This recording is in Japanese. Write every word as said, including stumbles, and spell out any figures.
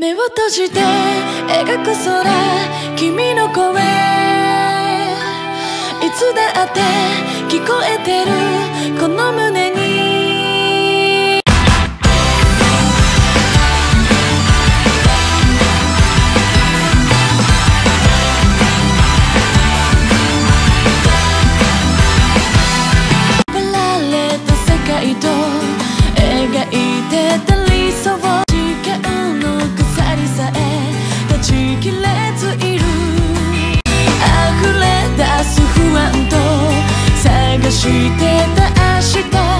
目を閉じて描く空、君の声いつだって聞こえてるこの胸にパラレルと世界と描いてた理想時間の鎖さえ断ち切れずいる溢れ出す不安と探してた明日